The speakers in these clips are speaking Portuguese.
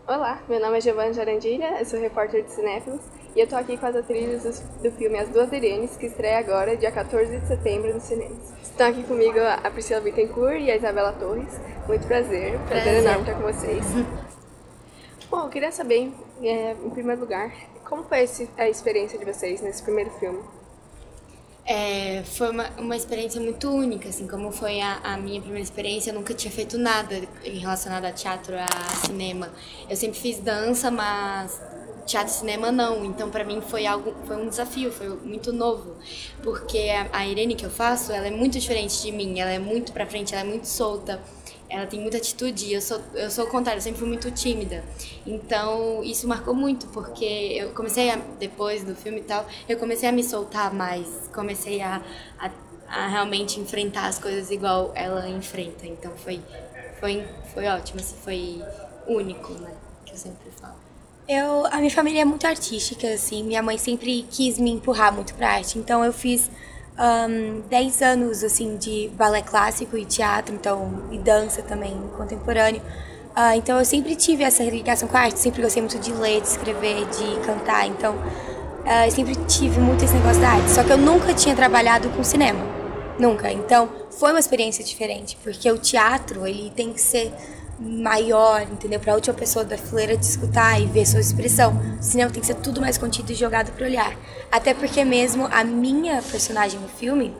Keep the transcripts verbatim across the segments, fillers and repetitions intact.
Olá, meu nome é Giovanna Jarandilha, eu sou repórter de Cinéfilos e eu tô aqui com as atrizes do, do filme As Duas Irenes, que estreia agora, dia quatorze de setembro, nos cinemas. Estão aqui comigo a Priscila Bittencourt e a Isabela Torres. Muito prazer, prazer, prazer. enorme estar com vocês. Bom, eu queria saber, é, em primeiro lugar, como foi esse, a experiência de vocês nesse primeiro filme? É, foi uma, uma experiência muito única, assim, como foi a, a minha primeira experiência. Eu nunca tinha feito nada relacionado a teatro, a cinema. Eu sempre fiz dança, mas teatro e cinema não. Então, pra mim, foi algo, foi um desafio, foi muito novo. Porque a, a Irene que eu faço, ela é muito diferente de mim. Ela é muito pra frente, ela é muito solta. Ela tem muita atitude, eu sou, eu sou o contrário, eu sempre fui muito tímida. Então, isso marcou muito, porque eu comecei, a, depois do filme e tal, eu comecei a me soltar mais, comecei a, a, a realmente enfrentar as coisas igual ela enfrenta. Então, foi, foi, foi ótimo, assim, foi único, né, que eu sempre falo. Eu, a minha família é muito artística, assim, minha mãe sempre quis me empurrar muito pra arte, então eu fiz... Um, dez anos assim de balé clássico e teatro, então e dança também contemporâneo. Uh, então eu sempre tive essa ligação com a arte, sempre gostei muito de ler, de escrever, de cantar. Então uh, eu sempre tive muito esse negócio da arte. Só que eu nunca tinha trabalhado com cinema, nunca. Então foi uma experiência diferente, porque o teatro ele tem que ser maior, entendeu? Para a última pessoa da fileira de escutar e ver sua expressão. O cinema tem que ser tudo mais contido e jogado pro olhar. Até porque mesmo a minha personagem no filme,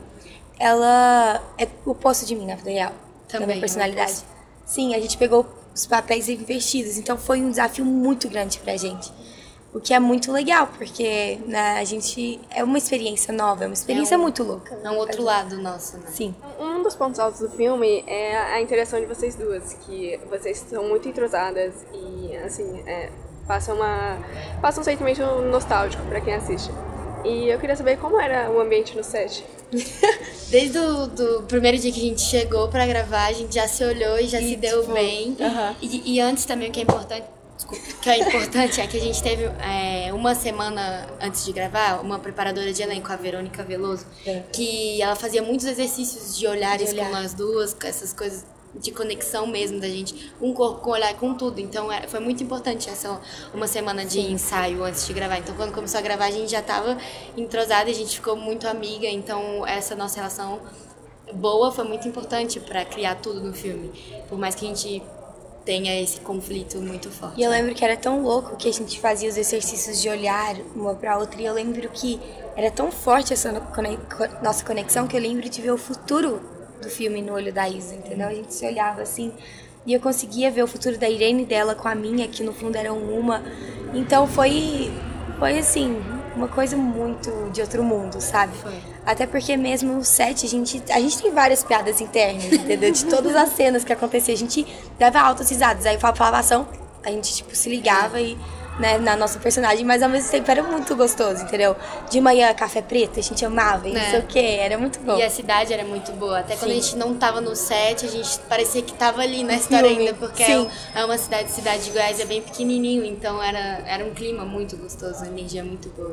ela é o oposto de mim na vida real. Também, da minha personalidade. Sim, a gente pegou os papéis invertidos, então foi um desafio muito grande pra gente. O que é muito legal, porque né, a gente é uma experiência nova, é uma experiência é um, muito louca. É um outro lado nosso, né? Sim. Um dos pontos altos do filme é a interação de vocês duas, que vocês são muito entrosadas e, assim, é, passa, uma, passa um sentimento nostálgico pra quem assiste. E eu queria saber como era o ambiente no set. Desde o do primeiro dia que a gente chegou pra gravar, a gente já se olhou e já e, se deu tipo, bem. Uh-huh. E, e antes também o que é importante... Desculpa. O que é importante é que a gente teve é, uma semana antes de gravar, uma preparadora de elenco, a Verônica Veloso, é. que ela fazia muitos exercícios de olhares de olhar. com nós duas, com essas coisas de conexão mesmo da gente, com o corpo, com o olhar, com tudo. Então é, foi muito importante essa uma semana de Sim. ensaio antes de gravar. Então quando começou a gravar a gente já estava entrosada e a gente ficou muito amiga. Então essa nossa relação boa foi muito importante para criar tudo no filme. Por mais que a gente tenha esse conflito muito forte. E eu lembro que era tão louco que a gente fazia os exercícios de olhar uma pra outra, e eu lembro que era tão forte essa nossa conexão que eu lembro de ver o futuro do filme no olho da Isa, entendeu? A gente se olhava assim e eu conseguia ver o futuro da Irene dela com a minha, que no fundo eram uma. Então foi, foi assim, uma coisa muito de outro mundo, sabe? Foi. Até porque mesmo no set, a gente, a gente tem várias piadas internas, entendeu? De todas as cenas que aconteciam, a gente dava altas risadas. Aí falava ação, a gente, tipo, se ligava e, né, na nossa personagem, mas ao mesmo tempo era muito gostoso, entendeu? De manhã, café preto, a gente amava e não é. sei o quê, era muito bom. E a cidade era muito boa. Até Sim. quando a gente não tava no set, a gente parecia que tava ali na história ainda, porque Sim. é uma cidade, cidade de Goiás é bem pequenininho, então era, era um clima muito gostoso, uma energia muito boa.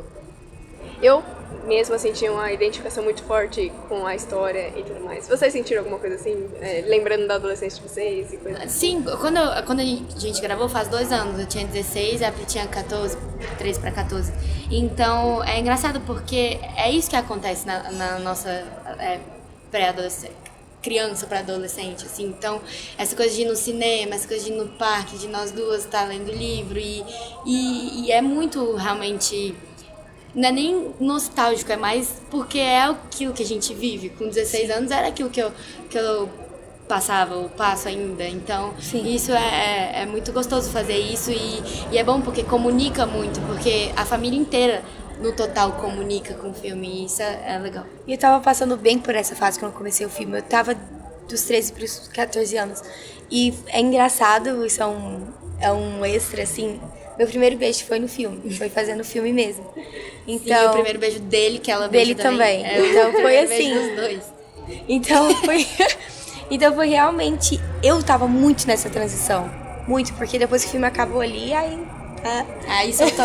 Eu mesmo assim tinha uma identificação muito forte com a história e tudo mais. Vocês sentiram alguma coisa assim, é, lembrando da adolescência de vocês e coisa? Sim, quando, eu, quando a gente gravou faz dois anos, eu tinha dezesseis, a Pri tinha quatorze, treze para quatorze. Então é engraçado porque é isso que acontece na, na nossa é, pré-adolescência. Criança para adolescente, assim, então essa coisa de ir no cinema, essa coisa de ir no parque, de nós duas estar lendo livro e, e, e é muito realmente... Não é nem nostálgico, é mais porque é aquilo que a gente vive. Com dezesseis Sim. anos era aquilo que eu, que eu passava, ou passo ainda. Então, Sim. isso é, é muito gostoso fazer isso e, e é bom porque comunica muito, porque a família inteira, no total, comunica com o filme e isso é, é legal. E eu tava passando bem por essa fase quando eu comecei o filme. Eu tava dos treze para os quatorze anos. E é engraçado, isso é um, é um extra, assim... Meu primeiro beijo foi no filme, foi fazendo o filme mesmo. Então, Sim, o primeiro beijo dele, que ela beijou também. também. É, então foi assim. Beijo dos dois. Então foi, então foi realmente. Eu tava muito nessa transição. Muito, porque depois que o filme acabou ali, aí. Ah. Aí soltou.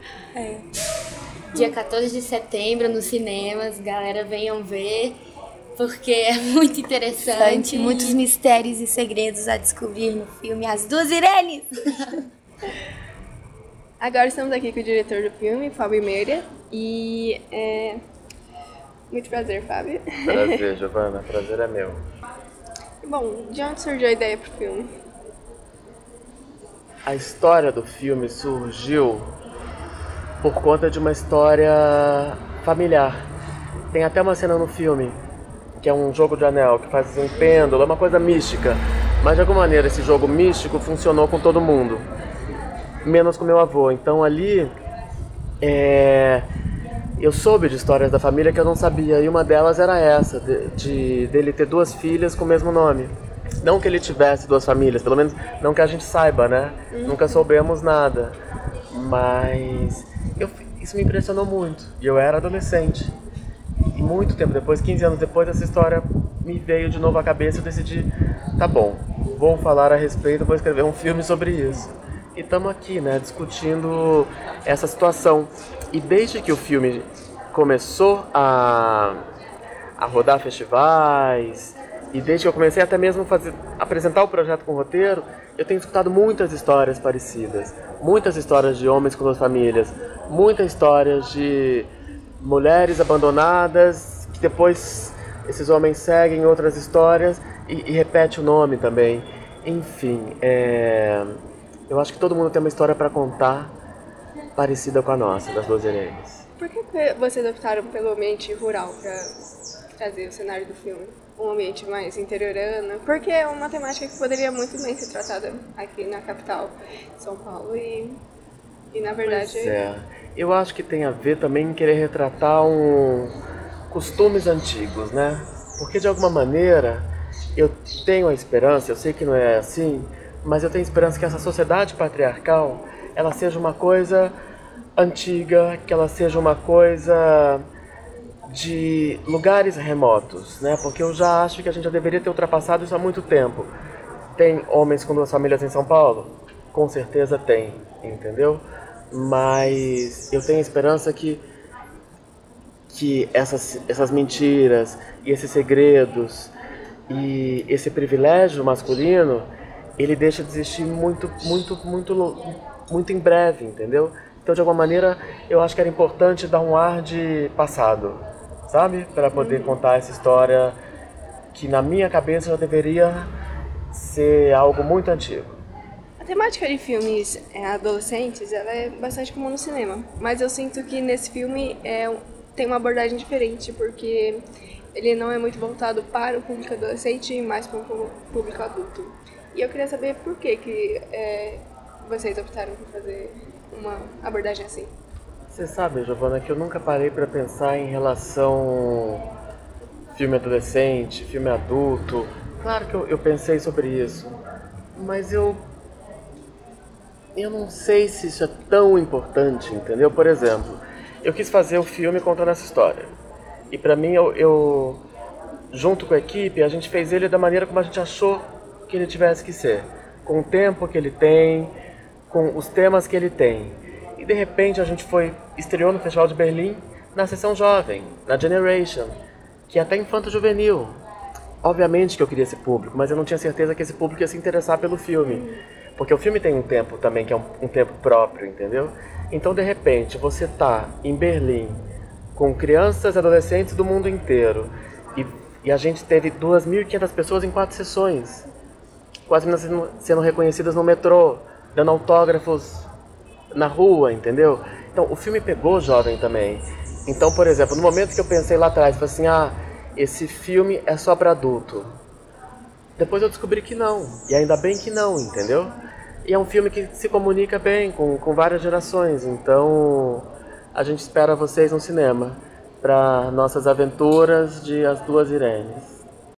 é. Dia quatorze de setembro nos cinemas, galera, venham ver. porque é muito interessante. Muitos mistérios e segredos a descobrir no filme As Duas Irenes. Agora estamos aqui com o diretor do filme, Fábio Meira, e é... muito prazer, Fábio. Prazer, Giovana, prazer é meu. Bom, de onde surgiu a ideia pro filme? A história do filme surgiu por conta de uma história familiar. Tem até uma cena no filme, que é um jogo de anel, que faz um pêndulo, é uma coisa mística. Mas de alguma maneira esse jogo místico funcionou com todo mundo, menos com meu avô. Então ali, é... eu soube de histórias da família que eu não sabia, e uma delas era essa, de, de dele ter duas filhas com o mesmo nome. Não que ele tivesse duas famílias, pelo menos não que a gente saiba, né? Uhum. Nunca soubemos nada. Mas eu, isso me impressionou muito. E eu era adolescente. E muito tempo depois, quinze anos depois, essa história me veio de novo à cabeça e eu decidi, tá bom, vou falar a respeito, vou escrever um filme sobre isso. E estamos aqui, né, discutindo essa situação. E desde que o filme começou a, a rodar festivais, e desde que eu comecei até mesmo a fazer, apresentar o projeto com roteiro, eu tenho escutado muitas histórias parecidas. Muitas histórias de homens com duas famílias, muitas histórias de mulheres abandonadas, que depois esses homens seguem outras histórias e, e repete o nome também. Enfim, é, eu acho que todo mundo tem uma história para contar parecida com a nossa, das Duas Irenes. Por que vocês optaram pelo ambiente rural para trazer o cenário do filme? Um ambiente mais interiorano? Porque é uma temática que poderia muito bem ser tratada aqui na capital, São Paulo, e, e na verdade... Pois é. Eu acho que tem a ver também em querer retratar um costumes antigos, né? Porque de alguma maneira eu tenho a esperança, eu sei que não é assim, mas eu tenho a esperança que essa sociedade patriarcal, ela seja uma coisa antiga, que ela seja uma coisa de lugares remotos, né? Porque eu já acho que a gente já deveria ter ultrapassado isso há muito tempo. Tem homens com duas famílias em São Paulo? Com certeza tem, entendeu? Mas eu tenho esperança que, que essas, essas mentiras e esses segredos e esse privilégio masculino, ele deixa de existir muito, muito, muito, muito em breve, entendeu? Então, de alguma maneira, eu acho que era importante dar um ar de passado, sabe? Para poder contar essa história que na minha cabeça já deveria ser algo muito antigo. A temática de filmes é, adolescentes, ela é bastante comum no cinema, mas eu sinto que nesse filme é, tem uma abordagem diferente, porque ele não é muito voltado para o público adolescente, mas para o público adulto. E eu queria saber por que, que é, vocês optaram por fazer uma abordagem assim. Você sabe, Giovana, que eu nunca parei para pensar em relação filme adolescente, filme adulto. Claro que eu, eu pensei sobre isso, mas eu eu não sei se isso é tão importante, entendeu? Por exemplo, eu quis fazer o filme contando essa história. E pra mim, eu, eu junto com a equipe, a gente fez ele da maneira como a gente achou que ele tivesse que ser. Com o tempo que ele tem, com os temas que ele tem. E de repente a gente foi, estreou no Festival de Berlim, na sessão jovem, na Generation, que é até infanto-juvenil. Obviamente que eu queria esse público, mas eu não tinha certeza que esse público ia se interessar pelo filme. Porque o filme tem um tempo também, que é um, um tempo próprio, entendeu? Então, de repente, você tá em Berlim, com crianças e adolescentes do mundo inteiro, e, e a gente teve duas mil e quinhentas pessoas em quatro sessões, com as meninas sendo, sendo reconhecidas no metrô, dando autógrafos na rua, entendeu? Então, o filme pegou jovem também. Então, por exemplo, no momento que eu pensei lá atrás, falei assim, ah, esse filme é só para adulto. Depois eu descobri que não, e ainda bem que não, entendeu? E é um filme que se comunica bem com, com várias gerações, então a gente espera vocês no cinema para nossas aventuras de As Duas Irenes.